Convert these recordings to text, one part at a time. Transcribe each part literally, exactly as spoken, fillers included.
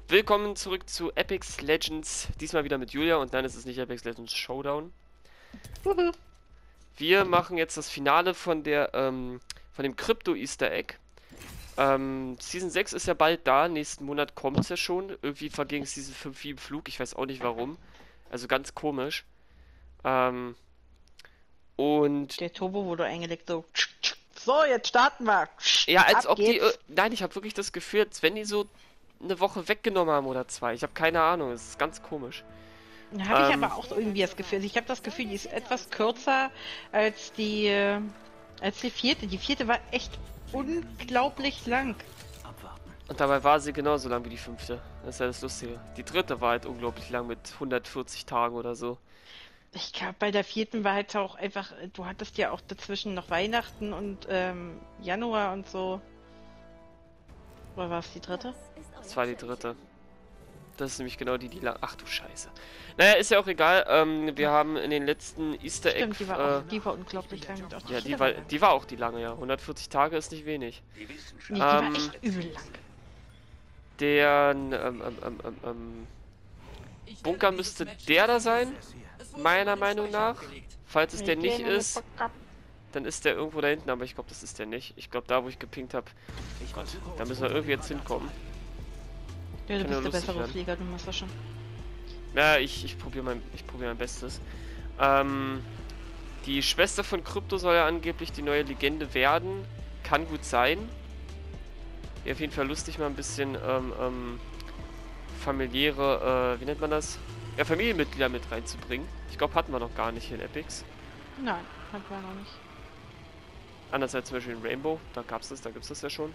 Willkommen zurück zu Apex Legends. Diesmal wieder mit Julia und nein, es ist nicht Apex Legends Showdown. Wuhu. Wir machen jetzt das Finale von der, ähm, von dem Krypto-Easter Egg. Ähm, Season sechs ist ja bald da, nächsten Monat kommt es ja schon. Irgendwie verging Season fünf wie im Flug, ich weiß auch nicht warum. Also ganz komisch. Ähm, und Der Turbo wurde eingelegt, so. So, jetzt starten wir. ja, als Ab ob die, äh, geht's. nein, ich habe wirklich das Gefühl, als wenn die so eine Woche weggenommen haben oder zwei. Ich habe keine Ahnung, es ist ganz komisch. Da habe ich Ähm, aber auch so irgendwie das Gefühl. Also ich habe das Gefühl, die ist etwas kürzer als die, äh, als die vierte. Die vierte war echt unglaublich lang. Und dabei war sie genauso lang wie die fünfte. Das ist ja das Lustige. Die dritte war halt unglaublich lang mit hundertvierzig Tagen oder so. Ich glaube, bei der vierten war halt auch einfach, äh, du hattest ja auch dazwischen noch Weihnachten und ähm, Januar und so. Oder war es die dritte? Das war die dritte. Das ist nämlich genau die, die lang. Ach du Scheiße. Naja, ist ja auch egal. Ähm, wir haben in den letzten Easter Egg. Stimmt, die war Äh, auch, die war unglaublich lang. Und auch die ja, die vierte war, war lang. die war auch die lange, ja. hundertvierzig Tage ist nicht wenig. Nee, die war Ähm, echt übel lang. der ähm, ähm, ähm, ähm, ähm, Bunker müsste der da sein, meiner Meinung nach. Falls es Nee, der der nicht noch nicht ist, verkackt. dann ist der irgendwo da hinten, aber ich glaube, das ist der nicht. Ich glaube, da, wo ich gepinkt habe. Gott, da müssen wir irgendwie jetzt hinkommen. Ja, du Kann ja bist der lustig bessere werden. Flieger, du machst das schon. Ja, ich, ich probiere mein, ich probier mein Bestes. Ähm, die Schwester von Krypto soll ja angeblich die neue Legende werden. Kann gut sein. Wäre auf jeden Fall lustig, mal ein bisschen ähm, ähm, familiäre, äh, wie nennt man das? Ja, Familienmitglieder mit reinzubringen. Ich glaube, hatten wir noch gar nicht hier in Epics. Nein, hat wir noch nicht. Anders als zum Beispiel in Rainbow. Da gab's das, da gibt's das ja schon.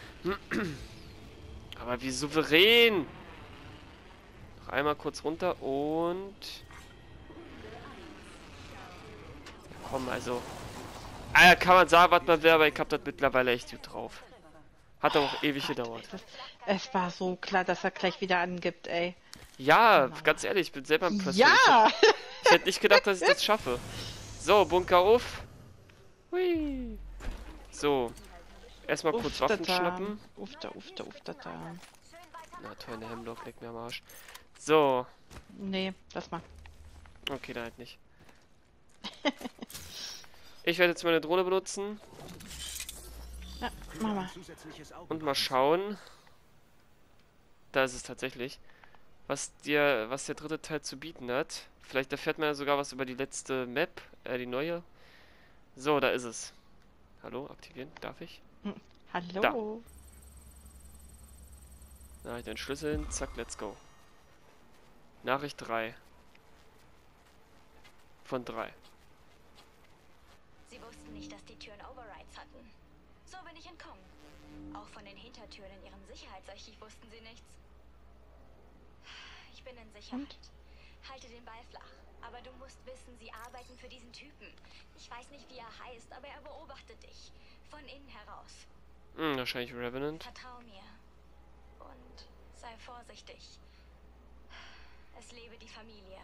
Aber wie souverän! Noch einmal kurz runter und... Ja, komm, also... Ah, kann man sagen, was man will, aber ich hab das mittlerweile echt gut drauf. Hat aber auch ewig Gott, gedauert. es, ist, es war so klar, dass er gleich wieder angibt, ey. Ja, Normal. ganz ehrlich, ich bin selber impressiert. Ich, hätt- Ja! ich hätte nicht gedacht, dass ich das schaffe. So, Bunker auf. Hui. So, erstmal kurz Uff, da, Waffen da. schnappen. Uff, da, uff, da, uff, da, da. Na toll, eine Hemlock leckt mir am Arsch. So, Nee, lass mal. okay, da halt nicht. Ich werde jetzt meine Drohne benutzen Ja, mach mal. und mal schauen. Da ist es tatsächlich. Was dir, was der dritte Teil zu bieten hat. Vielleicht erfährt man ja sogar was über die letzte Map, äh, die neue. So, da ist es. Hallo, aktivieren, darf ich? Hm. Da. Hallo. Da habe ich den Schlüssel hin, zack, let's go. Nachricht drei. Von drei. Sie wussten nicht, dass die Türen Overrides hatten. So bin ich entkommen. Auch von den Hintertüren in ihrem Sicherheitsarchiv wussten sie nichts. Ich bin in Sicherheit. Und? Halte den Ball flach. Aber du musst wissen, sie arbeiten für diesen Typen. Ich weiß nicht, wie er heißt, aber er beobachtet dich. Von innen heraus. Hm, wahrscheinlich Revenant. Vertrau mir. Und sei vorsichtig. Es lebe die Familie.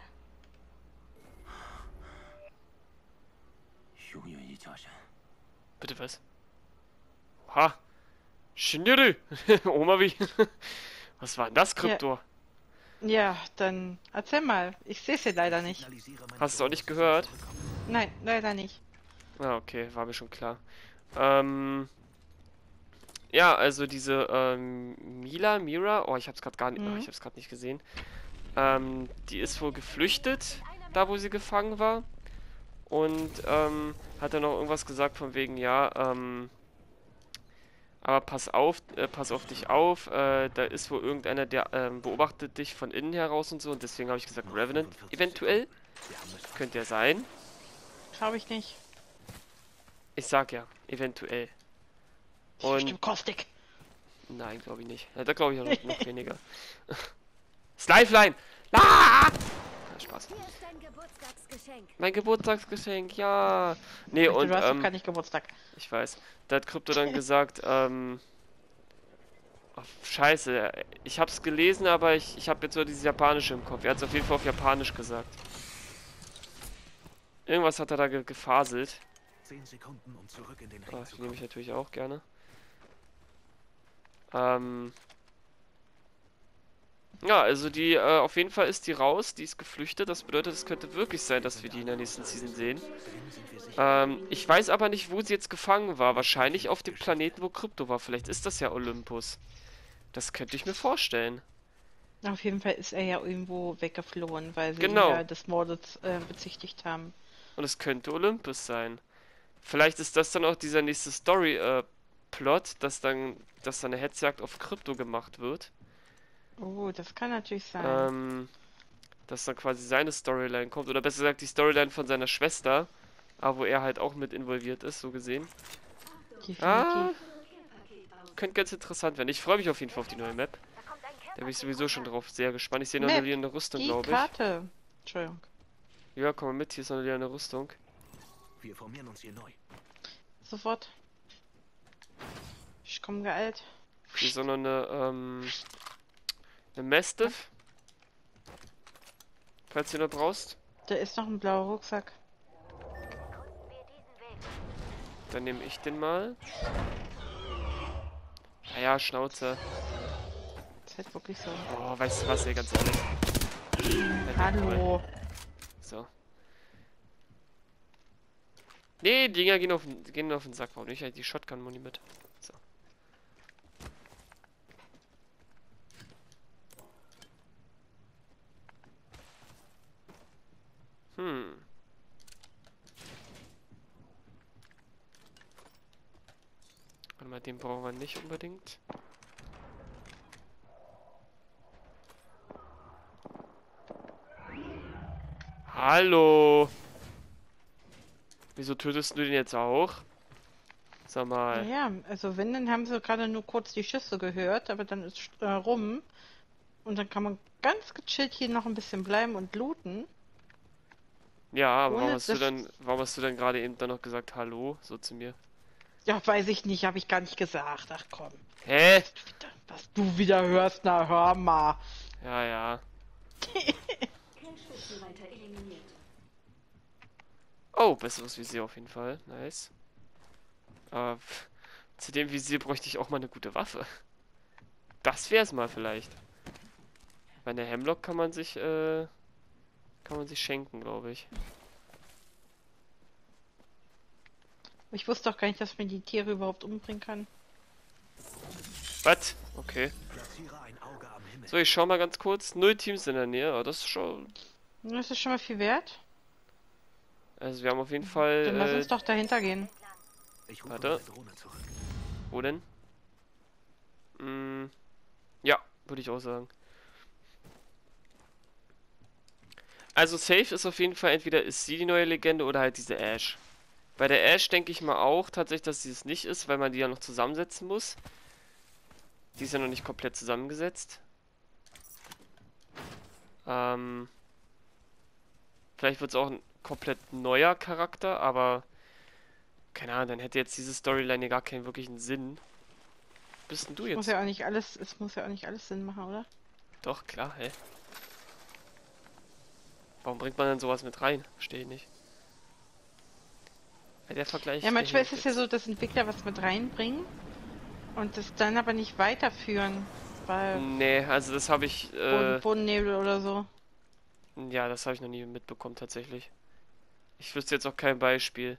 Bitte was? Ha! Shinjiri! Oma wie? Was war denn das, Krypto? Ja, dann erzähl mal. Ich sehe es ja leider nicht. Hast du auch nicht gehört? Nein, leider nicht. Ah, okay, war mir schon klar. Ähm. Ja, also diese ähm, Mila, Mira, oh, ich hab's gerade gar nicht, oh, ich Mhm. hab's gerade nicht gesehen. Ähm, die ist wohl geflüchtet, da wo sie gefangen war. Und ähm, hat dann noch irgendwas gesagt von wegen, ja, ähm, aber pass auf, äh, pass auf dich auf, äh, da ist wohl irgendeiner, der ähm, beobachtet dich von innen heraus und so. Und deswegen habe ich gesagt, Revenant eventuell. Könnte ja sein. Glaube ich nicht. Ich sag ja, eventuell. Das ist Und bestimmt Caustic. nein, glaube ich nicht. Ja, da glaube ich auch noch, noch weniger. Slifeline! Ah! Ja, Spaß. Hier ist dein Geburtstagsgeschenk. Mein Geburtstagsgeschenk, ja. Nee, Bitte, und du hast doch ähm, gar nicht Geburtstag. ich weiß. Da hat Krypto dann gesagt, ähm, ach, scheiße, ich hab's gelesen, aber ich, ich habe jetzt nur dieses Japanische im Kopf. Er hat es auf jeden Fall auf Japanisch gesagt. Irgendwas hat er da ge gefaselt. Zehn Sekunden, um zurück in den Oh, Ring die zu nehme ich kommen. natürlich auch gerne. Ähm. Ja, also die, äh, auf jeden Fall ist die raus, die ist geflüchtet. Das bedeutet, es könnte wirklich sein, dass wir die in der nächsten Season sehen. Drin sind wir sicher. Ähm, ich weiß aber nicht, wo sie jetzt gefangen war. Wahrscheinlich auf dem Planeten, wo Krypto war. Vielleicht ist das ja Olympus. Das könnte ich mir vorstellen. Auf jeden Fall ist er ja irgendwo weggeflohen, weil sie ihn Genau. ja des Mordes äh, bezichtigt haben. Und es könnte Olympus sein. Vielleicht ist das dann auch dieser nächste Story-Plot, dass dann, dass dann eine Hetzjagd auf Krypto gemacht wird. Oh, das kann natürlich sein. Ähm, dass dann quasi seine Storyline kommt. Oder besser gesagt die Storyline von seiner Schwester. Aber wo er halt auch mit involviert ist, so gesehen. Definitiv. Ah, könnte ganz interessant werden. Ich freue mich auf jeden Fall auf die neue Map. Da bin ich sowieso schon drauf sehr gespannt. Ich sehe noch Map, eine lilane Rüstung, Die glaube ich. Karte. Entschuldigung. Ja, komm mal mit, hier ist noch eine lilane Rüstung. Wir formieren uns hier neu. Sofort. Ich komme geeilt. Hier ist auch noch eine, ähm, eine Mastiff. Falls du noch brauchst. Da ist noch ein blauer Rucksack. Dann nehme ich den mal. Naja, Schnauze. Das ist halt wirklich so. Oh, weißt du was, ey, ganz ehrlich. Halt doch mal. Hallo. So. Nee, die Dinger gehen auf, den- gehen auf den Sack. Warum nicht? Ich die Shotgun-Muni mit. So. Hm. Warte mal, den brauchen wir nicht unbedingt. Hallo! Wieso tötest du den jetzt auch? Sag mal. Ja, also wenn, dann haben sie gerade nur kurz die Schüsse gehört, aber dann ist äh, rum. Und dann kann man ganz gechillt hier noch ein bisschen bleiben und looten. Ja, aber warum Ohne hast du das- dann, warum hast du dann gerade eben dann noch gesagt Hallo, so zu mir? Ja, weiß ich nicht, habe ich gar nicht gesagt. Ach komm. Hä? Was du wieder hörst, na hör mal. Ja, ja. Killspitzenreiter eliminiert. Oh, besseres Visier auf jeden Fall. Nice. Aber pff, zu dem Visier bräuchte ich auch mal eine gute Waffe. Das wär's mal vielleicht. Meine Hemlock kann man sich, äh, kann man sich schenken, glaube ich. Ich wusste doch gar nicht, dass man die Tiere überhaupt umbringen kann. Was? Okay. Platziere ein Auge am Himmel. So, ich schau mal ganz kurz. Null Teams in der Nähe. Oh, das ist schon. Das ist schon mal viel wert. Also, wir haben auf jeden Fall. Dann lass Äh, uns doch dahinter gehen. Ich rufe Warte. meine Drohne zurück. wo denn? Mm, ja, würde ich auch sagen. Also safe ist auf jeden Fall entweder ist sie die neue Legende oder halt diese Ash. Bei der Ash denke ich mal auch tatsächlich, dass sie es nicht ist, weil man die ja noch zusammensetzen muss. Die ist ja noch nicht komplett zusammengesetzt. Ähm, vielleicht wird es auch ein komplett neuer Charakter, aber keine Ahnung, dann hätte jetzt diese Storyline ja gar keinen wirklichen Sinn. Bist denn du Muss jetzt? ja auch nicht alles, es muss ja auch nicht alles Sinn machen, oder? Doch, klar, hä? Warum bringt man denn sowas mit rein? Verstehe ich nicht. Ja, der Vergleich. Ja, der manchmal hilft ist es ja jetzt. so, dass Entwickler was mit reinbringen und das dann aber nicht weiterführen, weil Nee, also das habe ich. Äh, Boden, Bodennebel oder so. ja, das habe ich noch nie mitbekommen, tatsächlich. Ich wüsste jetzt auch kein Beispiel.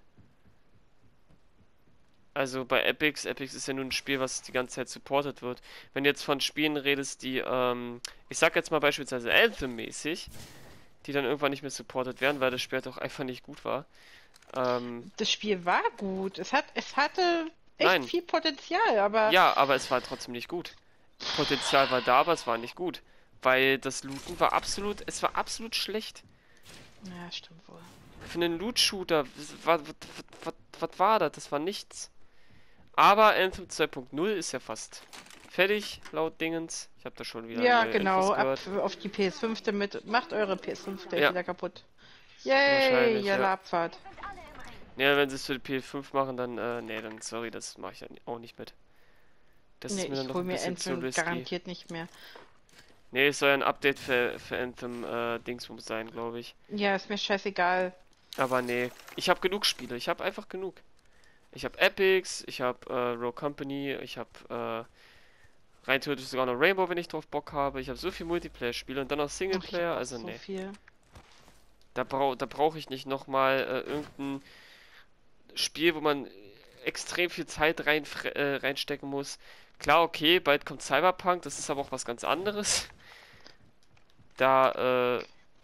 Also bei Epics, Epics ist ja nur ein Spiel, was die ganze Zeit supported wird. Wenn du jetzt von Spielen redest, die, ähm, ich sag jetzt mal beispielsweise Anthem-mäßig, die dann irgendwann nicht mehr supported werden, weil das Spiel halt auch einfach nicht gut war. Ähm, Das Spiel war gut. Es hat, es hatte echt Nein. viel Potenzial, aber ja, aber es war trotzdem nicht gut. Potenzial war da, aber es war nicht gut. Weil das Looten war absolut, es war absolut schlecht. ja, stimmt wohl. Für einen Loot-Shooter, was, was, was, was war das? Das war nichts. Aber Anthem zwei Punkt null ist ja fast fertig, laut Dingens. Ich habe da schon wieder Ja, neue genau, Infos ab gehört. auf die P S fünf damit. Macht eure P S fünf gleich Ja. wieder kaputt. Yay, Wahrscheinlich, ja, ja. Abfahrt. Ja, wenn sie es für die P S fünf machen, dann, äh, nee, dann, sorry, das mache ich dann auch nicht mit. Das Nee, ist mir dann ich noch hol ein mir bisschen zu Anthem risky. garantiert nicht mehr. Nee, es soll ja ein Update für, für Anthem, äh, Dingsbums sein, glaube ich. Ja, ist mir scheißegal. Aber nee, ich habe genug Spiele, ich habe einfach genug. Ich habe Epics, ich habe äh, Rogue Company, ich habe Rein theoretisch sogar noch Rainbow, wenn ich drauf Bock habe. Ich habe so viel Multiplayer-Spiele und dann noch Singleplayer, Ach, ich also hab auch nee. So viel. Da, brau da brauche ich nicht nochmal äh, irgendein Spiel, wo man extrem viel Zeit rein, äh, reinstecken muss. Klar, okay, bald kommt Cyberpunk, das ist aber auch was ganz anderes. Da, äh,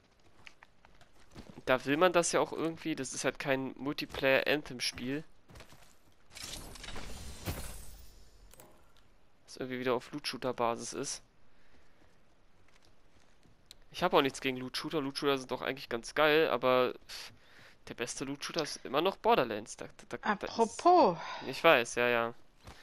da will man das ja auch irgendwie. Das ist halt kein Multiplayer-Anthem-Spiel. Das irgendwie wieder auf Loot-Shooter-Basis ist. Ich habe auch nichts gegen Loot-Shooter. Loot-Shooter sind doch eigentlich ganz geil, aber pff, der beste Loot-Shooter ist immer noch Borderlands. Da, da, da, Apropos. Da ist, ich weiß, ja, ja.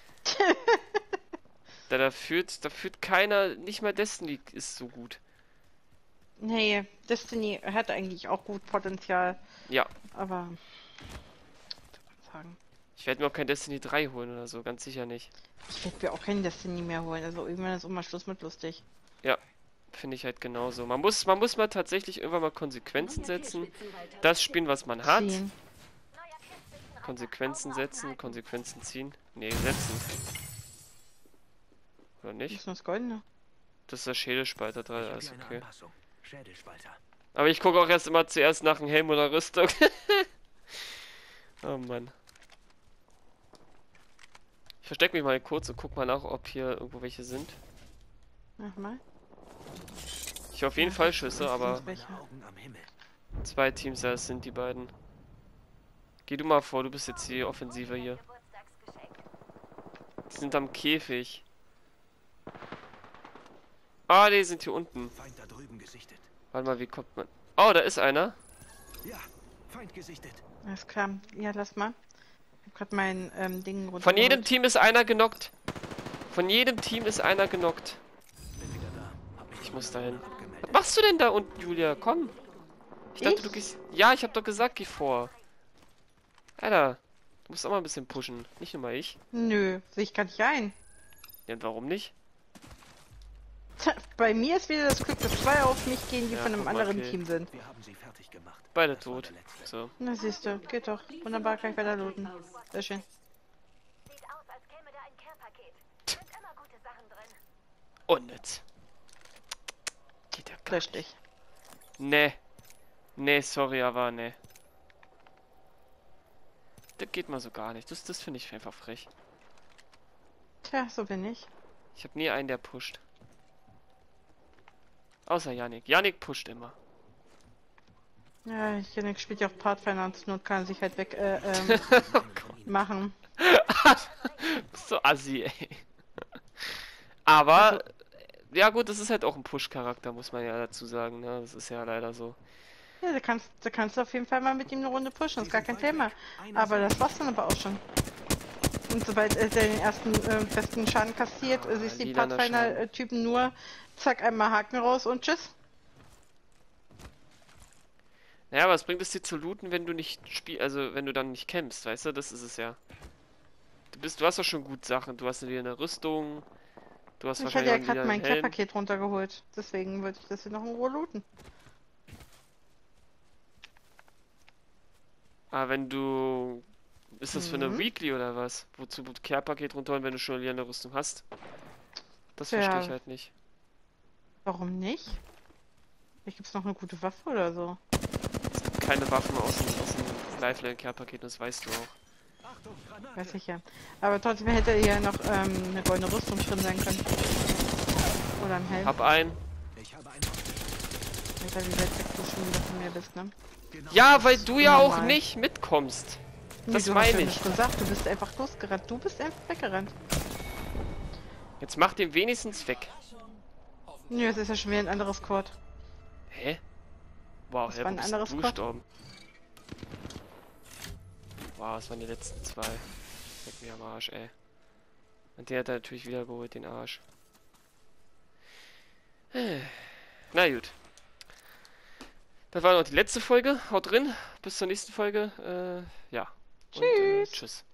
da, da, führt, da führt keiner, nicht mal Destiny ist so gut. Nee, Destiny hat eigentlich auch gut Potenzial. Ja. Aber. Was soll man sagen? Ich werde mir auch kein Destiny drei holen oder so, ganz sicher nicht. Ich werde mir auch kein Destiny mehr holen. Also irgendwann ist auch mal Schluss mit lustig. Ja, finde ich halt genauso. Man muss, man muss mal tatsächlich irgendwann mal Konsequenzen setzen. Das spielen, was man hat. Ziehen. Konsequenzen setzen, Konsequenzen ziehen. Nee, setzen. Oder Das nicht? ist nur das Goldene. Das ist der Schädelspalter Ich dran, hab alles hier eine okay. Anpassung. Schädelspalter. Aber ich gucke auch erst immer zuerst nach einem Helm oder Rüstung. Oh Mann. Ich verstecke mich mal kurz und guck mal nach, ob hier irgendwo welche sind. Mach mal. Ich höre auf jeden Ja, Fall Schüsse, aber welche? Meine Augen am Himmel. zwei Teams, ja, das sind die beiden. Geh du mal vor, du bist jetzt die Offensive hier. Die sind am Käfig. Ah, die sind hier unten. Feind da drüben gesichtet. Warte mal, wie kommt man... Oh, da ist einer. Ja, Feind gesichtet. Alles klar. Ja, lass mal. Ich hab grad mein ähm, Ding runter. Von jedem Team ist einer genockt. Von jedem Team ist einer genockt. Bin wieder da. Hab mich Ich muss dahin. abgemeldet. Was machst du denn da unten, Julia? Komm. Ich dachte, Ich? du gehst... Ja, ich hab doch gesagt, geh vor. Alter, du musst auch mal ein bisschen pushen. Nicht nur mal ich. Nö, sehe ich gar nicht ein. Ja, und warum nicht? Tja, bei mir ist wieder das Glück, dass zwei auf mich gehen, die Ja, von einem guck mal, anderen okay. Team sind. Wir haben sie fertig gemacht. Beide Das war tot. der letzte. So. Na siehst du, geht doch. Wunderbar, kann ich weiter looten. Sehr schön. Sieht aus, als käme da ein Care-Paket. Sind immer gute Sachen drin. Unnütz. Geht ja gar Lösch dich. Nee. Nee, sorry, aber nee. Das geht mal so gar nicht. Das, das finde ich einfach frech. Tja, so bin ich. Ich habe nie einen, der pusht. Außer Yannick. Yannick pusht immer. Ja, Janik spielt ja auch Pathfinder und zur Not kann er sich halt weg äh, ähm, machen. So assi, ey. Aber, ja gut, das ist halt auch ein Push-Charakter, muss man ja dazu sagen. Ne? Das ist ja leider so. Ja, da kannst, da kannst du auf jeden Fall mal mit ihm eine Runde pushen, ist gar kein Thema. Aber das war's dann aber auch schon. Und sobald er den ersten äh, festen Schaden kassiert, Ah, äh, siehst du die lilaner Pathfinder-Typen nur, zack, einmal Haken raus und tschüss. Naja, was bringt es dir zu looten, wenn du nicht spielst, also wenn du dann nicht campst, weißt du? Das ist es ja. Du bist, du hast doch schon gut Sachen. Du hast dir eine Rüstung. Du hast Ich hatte wahrscheinlich ja auch gerade wieder mein einen Helm. Care-Paket runtergeholt. Deswegen wollte ich das hier noch in Ruhe looten. Ah, wenn du... Ist das für eine Mhm. Weekly oder was? Wozu Care-Paket runterholen, wenn du schon eine Rüstung hast? Das Ja. verstehe ich halt nicht. Warum nicht? Vielleicht gibt's noch eine gute Waffe oder so. Es gibt keine Waffen aus dem, aus dem Lifeline-Care-Paket, das weißt du auch. Achtung, Granate. Weiß ich ja. Aber trotzdem hätte ja noch ähm, eine goldene Rüstung drin sein können. Oder ein Helm. Hab einen. Ich habe einen. Alter, wie weit weg du schon wieder von mir bist, ne? Genau. Ja, weil du ja auch Normal. nicht mitkommst. Nee, Das du meine hast ja ich. nicht gesagt, du bist einfach losgerannt. Du bist einfach weggerannt. Jetzt mach den wenigstens weg. Nö, es ist ja schon wieder ein anderes Chord. Hä? Wow, Das hä, war wo ein bist anderes du Chord. gestorben? Wow, das waren die letzten zwei. Leck mir am Arsch, ey. Und der hat er natürlich wieder geholt, den Arsch. Na gut. Das war noch die letzte Folge. Haut drin. Bis zur nächsten Folge. Äh, ja. Und, äh, Tschüss. tschüss.